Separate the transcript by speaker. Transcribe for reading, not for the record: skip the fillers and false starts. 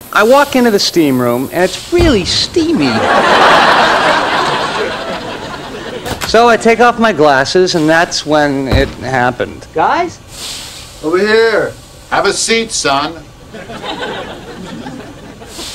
Speaker 1: I walk into the steam room, and it's really steamy. So I take off my glasses, and that's when it happened. Guys?
Speaker 2: Over here. Have a seat, son.